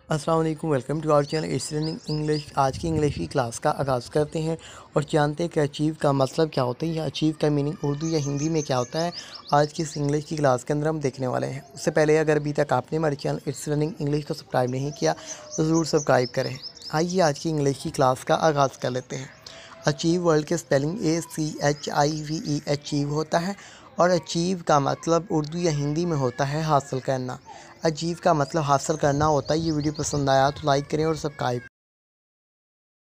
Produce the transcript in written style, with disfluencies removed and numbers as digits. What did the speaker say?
अस्सलाम वालेकुम। Welcome to our channel it's learning English. आज की इंग्लिश की क्लास का आगाज़ करते हैं और जानते हैं कि अचीव का मतलब क्या होता है या अचीव का मीनिंग उर्दू या हिंदी में क्या होता है। आज की इस इंग्लिश की क्लास के अंदर हम देखने वाले हैं। उससे पहले अगर अभी तक आपने हमारे चैनल इट्स लर्निंग इंग्लिश को सब्सक्राइब नहीं किया तो ज़रूर सब्सक्राइब करें। आइए आज की इंग्लिश की क्लास का आगाज़ कर लेते हैं। अचीव वर्ड के स्पेलिंग ACHIVE अचीव होता है और अचीव का मतलब उर्दू या हिंदी में होता है हासिल करना। अचीव का मतलब हासिल करना होता है। ये वीडियो पसंद आया तो लाइक करें और सब्सक्राइब